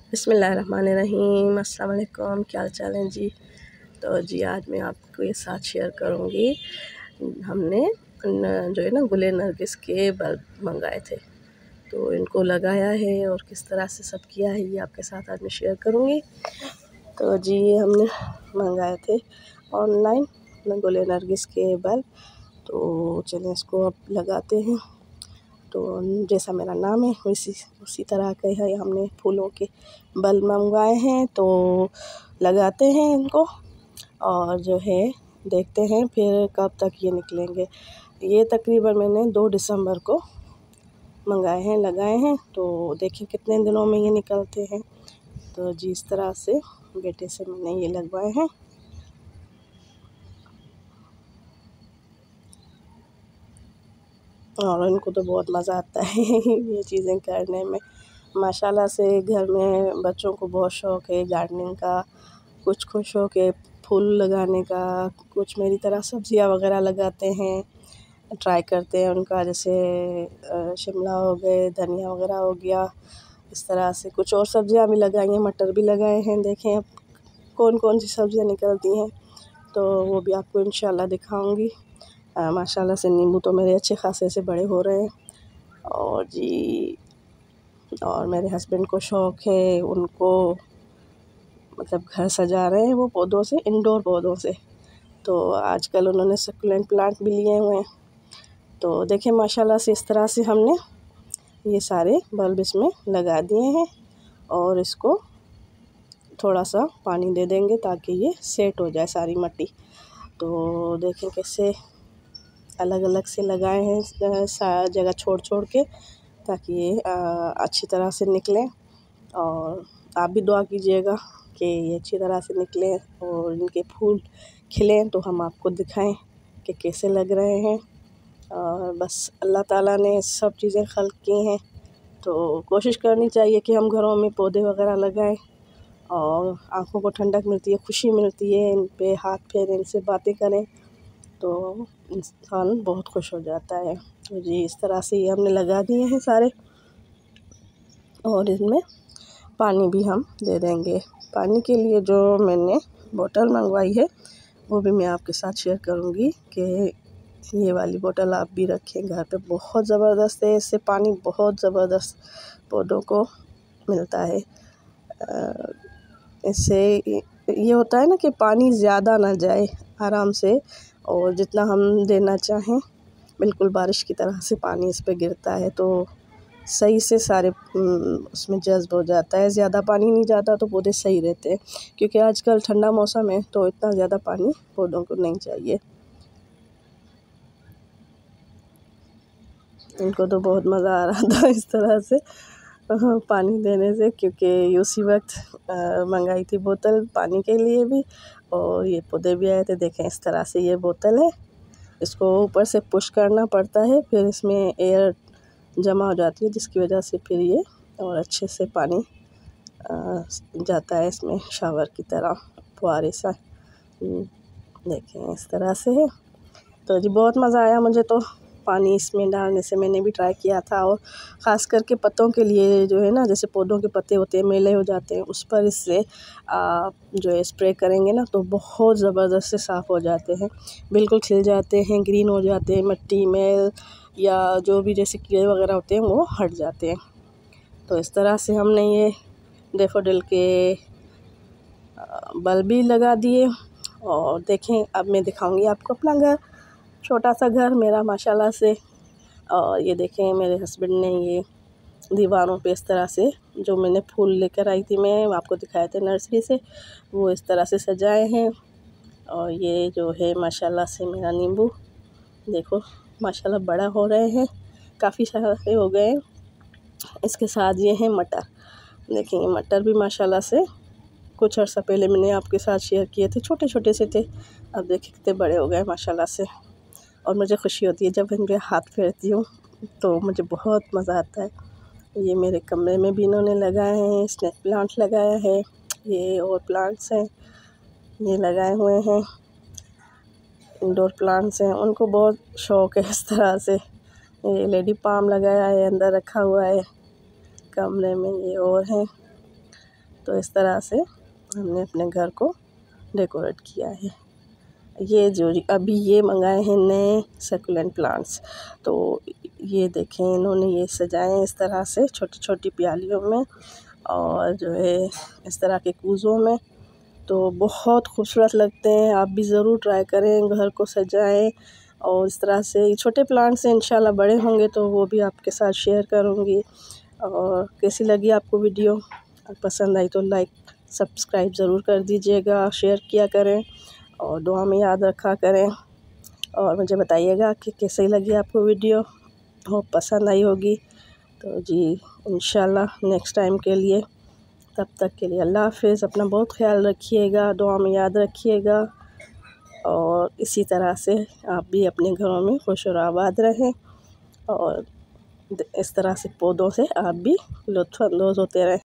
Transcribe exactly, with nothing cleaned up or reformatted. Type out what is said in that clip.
बिस्मिल्लाहिर्रहमानिर्रहीम। अस्सलाम वालेकुम। क्या हाल चाल है जी। तो जी आज मैं आपको ये साथ शेयर करूँगी, हमने न जो है ना गुले नरगिस के बल्ब मंगाए थे, तो इनको लगाया है और किस तरह से सब किया है ये आपके साथ आज मैं शेयर करूँगी। तो जी ये हमने मंगाए थे ऑनलाइन गुले नरगिस के बल्ब। तो चलिए इसको अब लगाते हैं। तो जैसा मेरा नाम है उसी उसी तरह के है हमने फूलों के बल्ब मंगवाए हैं। तो लगाते हैं इनको और जो है देखते हैं फिर कब तक ये निकलेंगे। ये तकरीबन मैंने दो दिसंबर को मंगाए हैं, लगाए हैं। तो देखिए कितने दिनों में ये निकलते हैं। तो जी इस तरह से बेटे से मैंने ये लगवाए हैं। और इनको तो बहुत मज़ा आता है ये चीज़ें करने में। माशाल्लाह से घर में बच्चों को बहुत शौक़ है गार्डनिंग का, कुछ को शौक़ है फूल लगाने का, कुछ मेरी तरह सब्जियां वगैरह लगाते हैं, ट्राई करते हैं उनका। जैसे शिमला हो गए, धनिया वगैरह हो गया, इस तरह से कुछ और सब्जियां भी लगाई हैं, मटर भी लगाए हैं। देखें अब कौन कौन सी सब्जियां निकलती हैं तो वो भी आपको इंशाल्लाह दिखाऊंगी। माशाल्लाह से नींबू तो मेरे अच्छे खासे से बड़े हो रहे हैं। और जी और मेरे हस्बैंड को शौक़ है, उनको मतलब घर सजा रहे हैं वो पौधों से, इंडोर पौधों से। तो आजकल उन्होंने सक्यूलेंट प्लांट भी लिए हुए हैं। तो देखिए माशाल्लाह से इस तरह से हमने ये सारे बल्ब इसमें लगा दिए हैं और इसको थोड़ा सा पानी दे देंगे ताकि ये सेट हो जाए सारी मिट्टी। तो देखें कैसे अलग अलग से लगाए हैं सारी जगह छोड़ छोड़ के, ताकि ये अच्छी तरह से निकलें। और आप भी दुआ कीजिएगा कि ये अच्छी तरह से निकलें और इनके फूल खिलें तो हम आपको दिखाएं कि कैसे लग रहे हैं। और बस अल्लाह ताला ने सब चीज़ें खल्क़ की हैं, तो कोशिश करनी चाहिए कि हम घरों में पौधे वगैरह लगाएं और आँखों को ठंडक मिलती है, खुशी मिलती है, इन पे हाथ फेरें, इनसे बातें करें तो इंसान बहुत खुश हो जाता है। तो जी इस तरह से ये हमने लगा दिए हैं सारे और इनमें पानी भी हम दे देंगे। पानी के लिए जो मैंने बोतल मंगवाई है वो भी मैं आपके साथ शेयर करूंगी कि ये वाली बोतल आप भी रखें घर पे। बहुत ज़बरदस्त है, इससे पानी बहुत ज़बरदस्त पौधों को मिलता है। इससे ये होता है ना कि पानी ज़्यादा ना जाए आराम से, और जितना हम देना चाहें बिल्कुल बारिश की तरह से पानी इस पे गिरता है तो सही से सारे उसमें जज़्ब हो जाता है। ज़्यादा पानी नहीं जाता तो पौधे सही रहते हैं, क्योंकि आजकल ठंडा मौसम है तो इतना ज़्यादा पानी पौधों को नहीं चाहिए। इनको तो बहुत मज़ा आ रहा था इस तरह से पानी देने से, क्योंकि उसी वक्त मंगाई थी बोतल पानी के लिए भी और ये पौधे भी आए थे। देखें इस तरह से ये बोतल है, इसको ऊपर से पुश करना पड़ता है, फिर इसमें एयर जमा हो जाती है जिसकी वजह से फिर ये और अच्छे से पानी जाता है इसमें शावर की तरह फुहारे सा। देखें इस तरह से है। तो जी बहुत मज़ा आया मुझे तो पानी इसमें डालने से। मैंने भी ट्राई किया था और ख़ास करके पत्तों के लिए जो है ना, जैसे पौधों के पत्ते होते हैं मैले हो जाते हैं, उस पर इससे आप जो है स्प्रे करेंगे ना तो बहुत ज़बरदस्त से साफ़ हो जाते हैं, बिल्कुल खिल जाते हैं, ग्रीन हो जाते हैं, मिट्टी में या जो भी जैसे कीड़े वगैरह होते हैं वो हट जाते हैं। तो इस तरह से हमने ये डैफोडिल के बल्ब भी लगा दिए। और देखें अब मैं दिखाऊंगी आपको अपना घर, छोटा सा घर मेरा माशाल्लाह से। और ये देखें मेरे हस्बैंड ने ये दीवारों पे इस तरह से जो मैंने फूल लेकर आई थी, मैं आपको दिखाए थे नर्सरी से, वो इस तरह से सजाए हैं। और ये जो है माशाल्लाह से मेरा नींबू देखो माशाल्लाह बड़ा हो रहे हैं, काफ़ी सारे हो गए। इसके साथ ये हैं मटर, देखेंगे मटर भी माशाल्लाह से कुछ अर्सा पहले मैंने आपके साथ शेयर किए थे, छोटे छोटे से थे, अब देखिए कितने बड़े हो गए माशाल्लाह से। और मुझे खुशी होती है जब इनके हाथ फेरती हूँ तो मुझे बहुत मज़ा आता है। ये मेरे कमरे में भी इन्होंने लगाए हैं, स्नेक प्लांट लगाया है, ये और प्लांट्स हैं ये लगाए हुए हैं, इंडोर प्लांट्स हैं। उनको बहुत शौक़ है इस तरह से। ये लेडी पाम लगाया है, अंदर रखा हुआ है कमरे में। ये और हैं तो इस तरह से हमने अपने घर को डेकोरेट किया है। ये जो अभी ये मंगाए हैं नए सक्यूलेंट प्लांट्स, तो ये देखें इन्होंने ये सजाए हैं इस तरह से छोटी छोटी प्यालियों में और जो है इस तरह के कूज़ों में, तो बहुत खूबसूरत लगते हैं। आप भी ज़रूर ट्राई करें, घर को सजाएं। और इस तरह से छोटे प्लांट्स से इंशाल्लाह बड़े होंगे तो वो भी आपके साथ शेयर करूँगी। और कैसी लगी आपको वीडियो, पसंद आई तो लाइक सब्सक्राइब ज़रूर कर दीजिएगा, शेयर किया करें और दुआ में याद रखा करें। और मुझे बताइएगा कि कैसी लगी आपको वीडियो, होप पसंद आई होगी। तो जी इंशाल्लाह नेक्स्ट टाइम के लिए, तब तक के लिए अल्लाह हाफ़िज़। अपना बहुत ख्याल रखिएगा, दुआ में याद रखिएगा और इसी तरह से आप भी अपने घरों में खुश और आबाद रहें और इस तरह से पौधों से आप भी लुत्फ़ अंदोज़ होते रहें।